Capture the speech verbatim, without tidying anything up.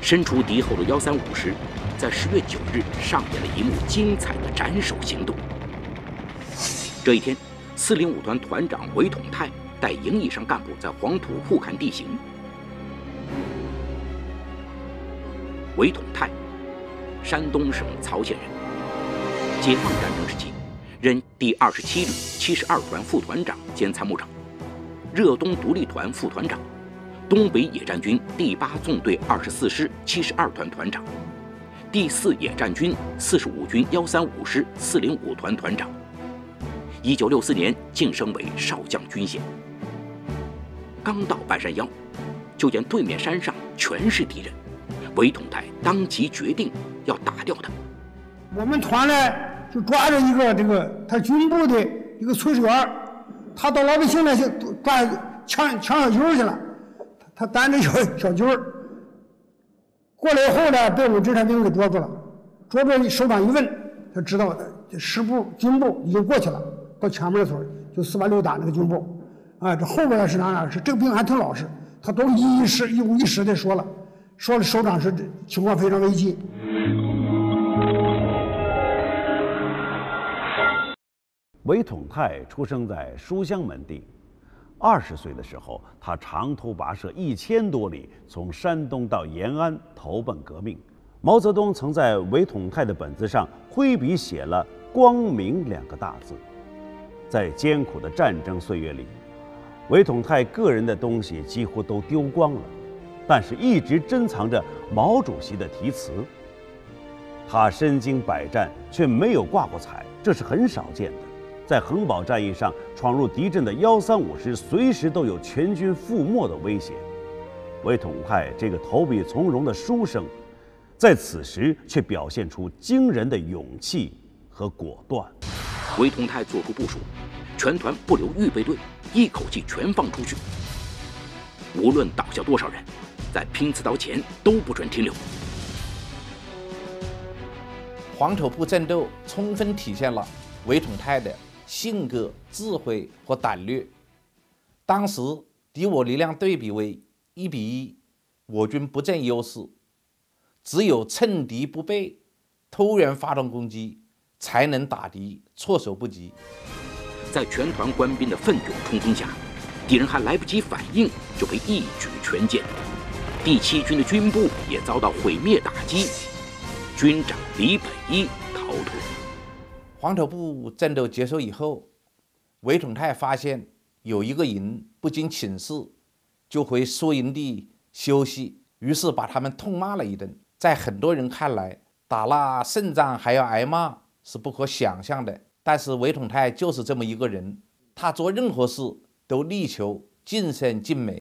身处敌后的幺三五师，在十月九日上演了一幕精彩的斩首行动。这一天，四零五团团长韦统泰带营以上干部在黄土铺看地形。韦统泰，山东省曹县人，解放战争时期，任第二十七旅七十二团副团长兼参谋长，热东独立团副团长，东北野战军第八纵队二十四师七十二团团长，第四野战军四十五军幺三五师四零五团团长。一九六四年晋升为少将军衔。刚到半山腰，就见对面山上全是敌人，韦统泰当即决定要打掉他。 我们团呢就抓着一个这个他军部的一个炊事员，他到老百姓那去抓抢抢小鸡去了，他担着小小鸡儿过来以后呢，被我们侦察兵给捉住了。捉住首长一问，他知道师部军部已经过去了，到前面的时候就四八六打那个军部。啊，这后边是哪哪是这个兵还挺老实，他都一一十一五一十的说了，说了首长是情况非常危急。 韦统泰出生在书香门第，二十岁的时候，他长途跋涉一千多里，从山东到延安投奔革命。毛泽东曾在韦统泰的本子上挥笔写了“光明”两个大字。在艰苦的战争岁月里，韦统泰个人的东西几乎都丢光了，但是一直珍藏着毛主席的题词。他身经百战，却没有挂过彩，这是很少见的。在衡宝战役上闯入敌阵的幺三五师，随时都有全军覆没的危险。韦统泰这个投笔从戎的书生，在此时却表现出惊人的勇气和果断。 韦统泰做出部署，全团不留预备队，一口气全放出去。无论倒下多少人，在拼刺刀前都不准停留。 黄土铺战斗充分体现了韦统泰的性格、智慧和胆略。当时敌我力量对比为一比一，我军不占优势，只有趁敌不备，突然发动攻击，才能打敌措手不及。 在全团官兵的奋勇冲锋下，敌人还来不及反应，就被一举全歼。第七军的军部也遭到毁灭打击，军长李本一逃脱。 黄土铺战斗结束以后，韦统泰发现有一个营不经请示就回宿营地休息，于是把他们痛骂了一顿。在很多人看来，打了胜仗还要挨骂是不可想象的，但是韦统泰就是这么一个人，他做任何事都力求尽善尽美。